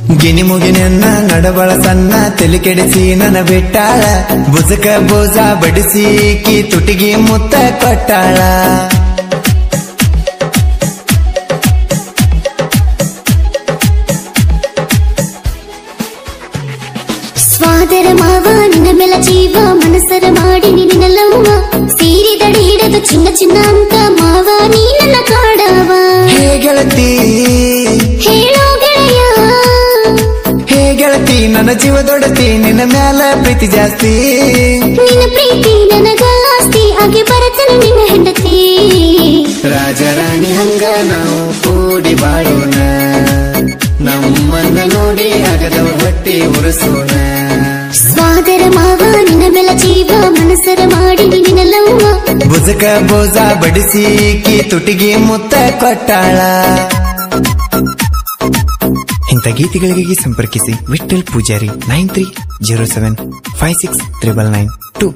ಗಿನಿ ಮುಗಿನನ್ನ ನಡಬಳ ಸಣ್ಣ ತಲೆ ಕೆಡಿಸಿ ನನ್ನ ಬಿಟ್ಟಾಳ ಬುಜಕ ಬೋಜ ಬಡಿಸಿ ಕಿ ತುಟಿಗಿ ಮುತ್ತ ಕೊಟ್ಟಾಳ ಸ್ವಾದರ ಮಾವ ನಿನ್ನ ಮೇಲ ಜೀವ ಮನಸ್ಸರ ಮಾಡಿ ನಿನ್ನ ಲವ್ವ ಸೀರಿದಡಿ ಹಿಡಿದು ಚಿನ್ನ ಚಿನ್ನ ಅಂತ ಮಾವ ನೀ ನನ್ನ ಕಾಡವ ಹೇ ಗೆಳತಿ ಹೇಳೋ ಗೆಳೆಯ ಹೇ ಗೆಳತಿ ನನ್ನ ಜೀವ ದೊಡತಿ ನಿನ್ನ ಮ್ಯಾಲ ಪ್ರೀತಿ ಜಾಸ್ತಿ ನಿನ್ನ ಪ್ರೀತಿ ನನಗ ಆಸ್ತಿ ಹಾಗೆ ಬರತನ ನಿನ್ನ ಹೆಂಡತಿ ರಾಜರಾಣಿ ಹಂಗ ನಾವು ಕೂಡಿ ಬಾಳೋಣ ನಮ್ಮನ್ನ ನೋಡಿ ಆಗದವ ಹೊಟ್ಟಿ ಉರಿಸೋಣ ಸ್ವಾದರ ಮಾವ ನಿನ್ನ ಮೇಲ ಜೀವ ಮನಸ್ಸರ ಮಾಡಿ ನಿನ್ನ ಲವ್ವ ಬುಜಕ ಬೋಜ ಬಡಿಸಿ ಕಿ ತುಟಿಗಿ ಮುತ್ತ ಕೊಟ್ಟಾಳ ಇಂಥ ಗೀತೆಗಳಿಗೆ ಸಂಪರ್ಕಿಸಿ ವಿಠ್ಠಲ್ ಪೂಜಾರಿ 9307569992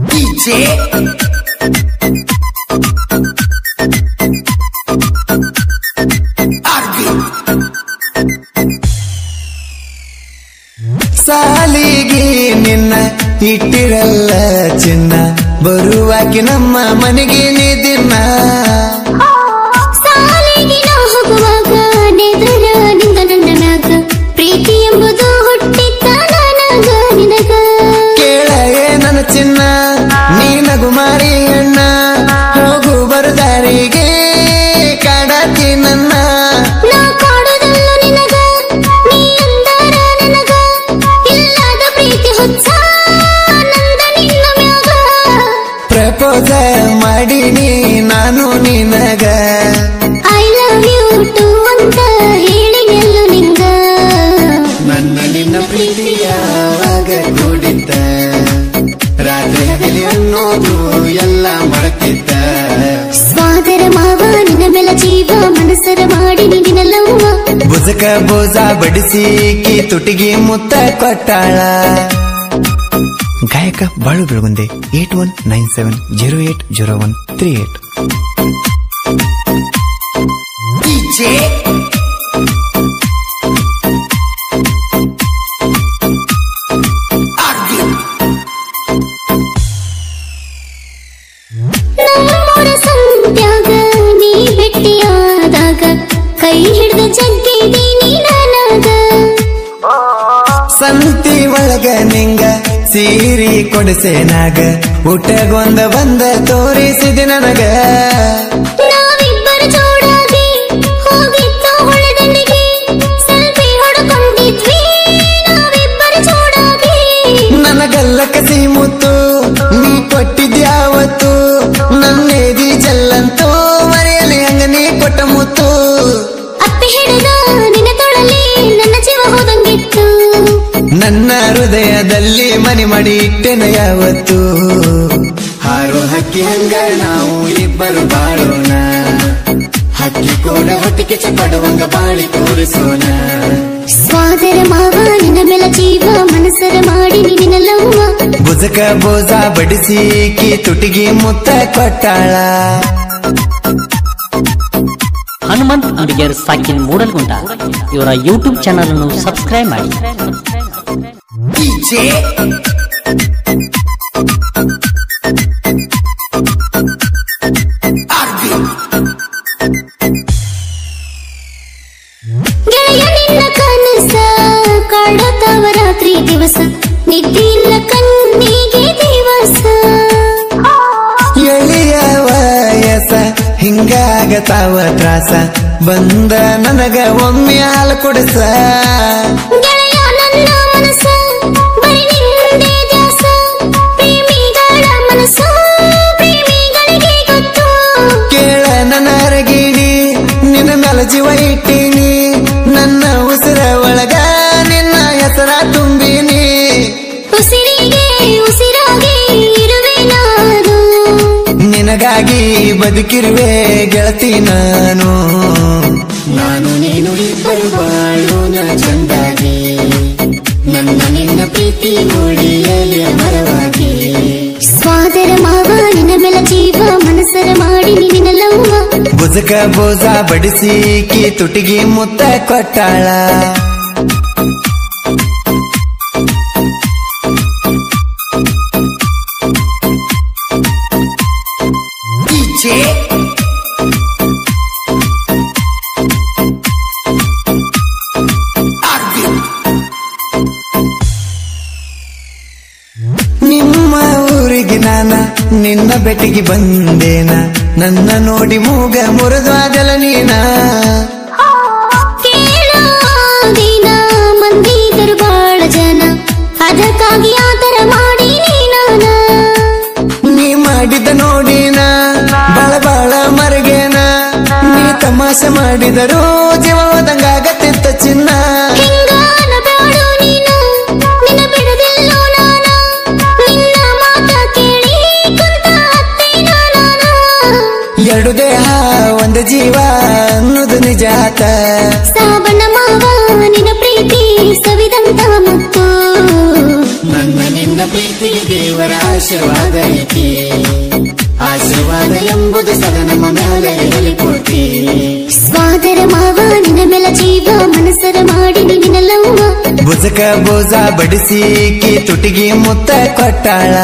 ಸಾಲಿಗೆ ನಿನ್ನ ಇಟ್ಟಿರಲ್ಲ ಚಿನ್ನ ಬರುವಾಕಿ ನಮ್ಮ ಮನೆಗೆ ನೀ ದಿನ ಸಾಲಿಗೆ ನಾ ಹೋಗುವಾಗ ನೆದರ ನಿಂದ ನನ್ನ ಮ್ಯಾಗ ಪ್ರೀತಿ ಎಂಬುದು ಹುಟ್ಟಿತ್ತ ನನಗ ನಿನಗ ಕೇಳ ನನ್ನ ಚಿನ್ನ ನೀನಗು ಮಾರಿ ಅಣ್ಣ ಹೋಗು ಬರುದಾರಿಗೆ ಕಾಡಾತಿ ನನ್ನ ನಾ ಕಾಡುದಲ್ಲ ನಿನಗ ನೀ ಅಂದಾರ ನನಗ ಇಲ್ಲದ ಪ್ರೀತಿ ಹುಚ್ಚ ನಂದ ನಿನ್ನ ಮ್ಯಾಗ ಪ್ರಪೋಸ ಮಾಡೀನಿ ನಾನು ನಿನಗ ಐ ಲವ್ ಯು ಟು ಅಂತ ಹೇಳಿ ಎಲ್ಲೂ ನಿಂಗ ನನ್ನ ನಿನ್ನ ಪ್ರೀತಿ ಯಾವಾಗ ಕೂಡಿದ್ದ ರಾತ್ರಿ ಹಗಲಿ ಅನ್ನೋದು ಎಲ್ಲ ಮಡಕಿದ್ದ ಸ್ವಾದರ ಮಾವ ನಿನ್ನ ಮೇಲ ಜೀವ ಮನಸ್ಸರ ಮಾಡಿ ನಿನ್ನ ಲವ್ವ ಬುಜಕ ಬೋಜ ಬಡಿಸಿ ಕಿ ತುಟಿಗಿ ಮುತ್ತ ಕೊಟ್ಟಾಳ ಗಾಯಕ ಬಾಳು ಬೆಳಗುಂದೆ 8197080138 ನಮ್ಮೂರ ಸಂತ್ಯಾಗ ನೀ ಭೇಟಿಯಾದಾಗ ಕೈ ಹಿಡಿದು ಜಗ್ಗಿದೀನಿ ನನಗ ಸಂತಿ ಒಳಗ ನಿಂಗ ಸೀರಿ ಕೊಡಿಸೇನಾಗ ಊಟಗೊಂದ ಬಂದ ತೋರಿಸಿದೆ ನನಗ ನಾವಿಬ್ಬರು ಜೋಡಾಗಿ ಹೋಗಿದ್ದು ಹೊಳೆದಂಡಿಗೆ ಸೆಲ್ಫಿ ಹೊಡ್ಕೊಂಡಿದ್ವಿ ನಾವಿಬ್ಬರು ಜೋಡಾಗಿ ನನಗಲ್ಲ ಕಸಿ ಮುತ್ತು ನೀ ಕೊಟ್ಟಿದ್ಯಾವತ್ತು ನನ್ನೇದಿ ಜಲ್ಲಂತೂ ಮರೆಯಲಿ ಹಂಗ ನೀ ಕೊಟ್ಟ ಮುತ್ತು ಅಪ್ಪಿ ಹಿಡಿದ ನಿನ್ನ ತೊಳಲಿ ನನ್ನ ಜೀವ ಹೋದಂಗಿತ್ತು ನನ್ನ ಹೃದಯದಲ್ಲಿ ಮನೆ ಮಾಡಿ ಇಟ್ಟೆನ ಯಾವತ್ತು ಹಾರೋ ಹಕ್ಕಿ ಹಂಗ ನಾವು ಇಬ್ಬರು ಬಾಳೋಣ ಹಕ್ಕಿ ಕೂಡ ಹೊತ್ತಿಗೆ ಚಪಡುವಂಗ ಬಾಳಿ ತೋರಿಸೋಣ ಸ್ವಾದರ ಮಾವ ನಿನ್ನ ಮೇಲ ಜೀವ ಮನಸ್ಸರ ಮಾಡಿ ನಿನ್ನ ಲವ್ವ ಬುಜಕ ಬೋಜ ಬಡಿಸಿ ಕಿ ತುಟಿಗಿ ಮುತ್ತ ಕೊಟ್ಟಾಳ ಹನುಮಂತ್ ಅಂಬಿಗೇರ್ ಸಾಕಿನ್ ಮೂಡಲ್ಗುಂಟ ಇವರ ಯೂಟ್ಯೂಬ್ ಚಾನಲ್ ಅನ್ನು ಸಬ್ಸ್ಕ್ರೈಬ್ ಮಾಡಿ ಗೆಳೆಯ ನಿನ್ನ ಕನಸ ಕಾಡತಾವ ರಾತ್ರಿ ದಿವಸ ನಿದ್ದೆ ಇಲ್ಲ ಕಣ್ಣಿಗೆ ದಿವಸ ಎಳೆಯ ವಯಸ ಹಿಂಗಾಗತಾವ ತ್ರಾಸ ಬಂದ ನನಗ ಒಮ್ಮೆ ಹಾಲು ಕೊಡಸ ಗೆಳೆಯ ನನ್ನ ಮನಸ್ಸ ಬರೀ ನಿಂದೇ ದ್ಯಾಸ ಪ್ರೇಮಿಗಳ ಮನಸ್ಸ ಪ್ರೇಮಿಗಳಿಗೆ ಗೊತ್ತು ಕೇಳ ನನ್ನ ಅರಗಿಣಿ ನಿನ್ನ ಮ್ಯಾಲ ಜೀವ ಇಟ್ಟೀನಿ ನನ್ನ ಉಸಿರ ಒಳಗ ನಿನ್ನ ಹೆಸರ ತುಂಬಿನಿ ಉಸಿರಿಗೆ ಉಸಿರಾಗಿ ಇರುವೆ ನಾನು ನಿನಗಾಗಿ ಬದುಕಿರುವೆ ಗೆಳತಿ ನಾನು ನೀನು ಇಬ್ಬರು ಬಾಳೋಣ ಚಂದಾಗಿ ನನ್ನ ನಿನ್ನ ಪ್ರೀತಿ ನೋಡಿಯಲಿ ಮರವಾಗಿ ಸ್ವಾದರ ಮಾವ ನಿನ್ನ ಮೇಲ ಜೀವ ಮನಸ್ಸರ ಮಾಡಿ ನಿನ್ನ ಲವ್ವ ಬುಜಕ ಬೋಜ ಬಡಿಸಿ ಕಿ ತುಟಿಗಿ ಮುತ್ತ ಕೊಟ್ಟಾಳ ನಿನ್ನ ಬೆಟ್ಟಿಗೆ ಬಂದೇನ ನನ್ನ ನೋಡಿ ಮೂಗ ಮುರಿದಾದಲ ನೀನ ಕೇಳೋ ದಿನ ಮಂದಿ ಬಾಳ ಜನ ಅದಕ್ಕಾಗಿ ಆತರ ಮಾಡಿ ನೀನಾನ ನೀ ಮಾಡಿದ ನೋಡಿನ ಬಾಳ ಬಾಳ ಮರಗೇನ ನೀ ತಮಾಷೆ ಮಾಡಿದರು ಜೀವ ಹೋದಂಗಾಗತ್ತಿತ್ತ ಚಿನ್ನ ಹಿಂಗಾನ ಬ್ಯಾಡೋ ನೀನು ನಿನ್ನ ಬಿಡದಿಲ್ಲೋ ನಾನ ನಿನ್ನ ಮಾತ ಕೇಳಿ ಕುಂತ ಅತ್ತೇನ ನಾನ ಎರಡು ದೇಹ ಒಂದು ಜೀವ ಅನ್ನೋದು ನಿಜ ಆತ ಸಾಬಣ್ಣ ಮಾವ ನಿನ್ನ ಪ್ರೀತಿ ಸವಿದಂತ ಮುತ್ತು ನನ್ನ ನಿನ್ನ ಪ್ರೀತಿಗೆ ದೇವರ ಆಶೀರ್ವಾದ ಐತಿ ಆಶೀರ್ವಾದ ಎಂಬುದು ಸದಾ ನಮ್ಮ ಮೇಲೆ ಹೇಳಿಕೊಟ್ಟಿ ಸ್ವಾದರ ಮಾವ ನಿನ್ನ ಮೇಲ ಜೀವ ಮನಸ್ಸರ ಮಾಡಿ ನಿನ್ನಲ್ಲವ್ವ ಬುಜಕ ಬೋಜ ಬಡಿಸಿ ಕಿ ತುಟಿಗೆ ಮುತ್ತ ಕೊಟ್ಟಾಳ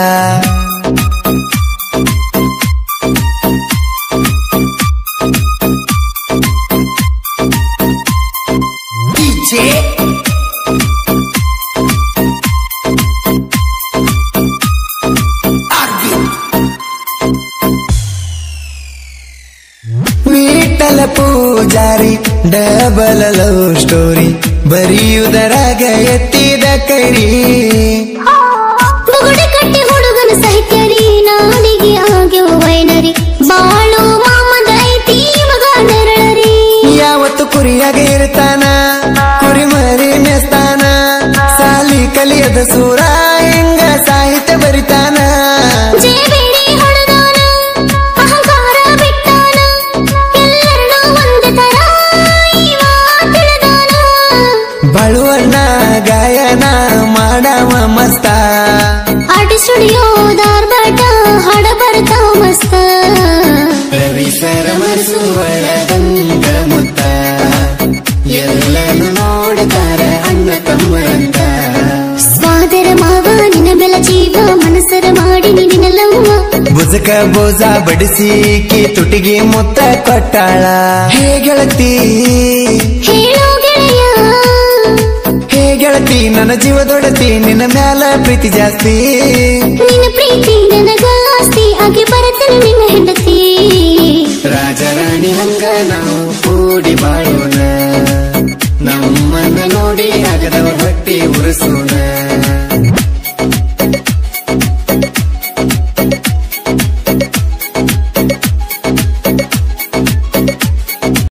Vitthala Pujari double love story ಬರೆಯುವುದರಾಗ ಎತ್ತಿದ ಕೈರಿ ಬುಗುಡಿ ಕಟ್ಟಿ ಹುಡುಗನ ಸಾಹಿತ್ಯರಿ ನಾಲಿಗೆ ಆಗ್ಯವ ವೈನರಿ ಬಾಳು ಮಾಮದ ಐತಿ ಮಗ ನೆರಳರಿ ಯಾವತ್ತು ಕುರಿಯಾಗ ಇರ್ತಾನ ಕುರಿ ಮರಿ ಮೆಸ್ತಾನ ಸಾಲಿ ಕಲಿಯದ ಸೂರ ಹಿಂಗ ಸಾಹಿತ್ಯ ಬರಿತಾನ ಜೇಬೇಡಿ ಹೊಡೆದಾನ ಅಹಂಕಾರ ಬಿಟ್ಟಾನ ಎಲ್ಲರನ್ನೂ ಒಂದೇ ತರ ಇವ ತಿಳಿದಾನ ಬಳುವಣ್ಣ ಗಾಯನ ಮಾಡವ ಮಸ್ತ ಆರ್ಟಿ ಸ್ಟುಡಿಯೋ ಧಾರವಾಡ ಹಾಡ ಬರ್ತಾವ ಮಸ್ತ ರವಿ ಸರ ಮಸುವಳದಂಗ ಮುತ್ತ ಎಲ್ಲರೂ ನೋಡ್ತಾರ ಅಣ್ಣ ತಮ್ಮರಂತ ಸ್ವಾದರ ಮಾವ ನಿನ್ನ ಬೆಲ ಜೀವ ಮನಸ್ಸರ ಮಾಡಿ ನಿನ್ನಲ್ಲವ್ವ ಬುಜಕ ಬೋಜ ಬಡಿಸಿ ಕಿ ತುಟಿಗೆ ಮುತ್ತ ಕೊಟ್ಟಾಳ ಹೇ ಗೆಳತಿ ಹೇಳೋ ಗೆಳೆಯ ಹೇ ಗೆಳತಿ ನನ್ನ ಜೀವದೊಡತಿ ನಿನ್ನ ಮ್ಯಾಲ ಪ್ರೀತಿ ಜಾಸ್ತಿ ನಿನ್ನ ಪ್ರೀತಿ ನನಗ ಆಸ್ತಿ ಆಗಿ ಬರತನ ನಿನ್ನ ಹೆಂಡತಿ ರಾಜರಾಣಿ ಹಂಗ ನಾವು ಕೂಡಿ ಬಾಳೋಣ ನಮ್ಮನ್ನ ನೋಡಿ ಆಗದವ ಹೊಟ್ಟಿ ಉರಿಸೋಣ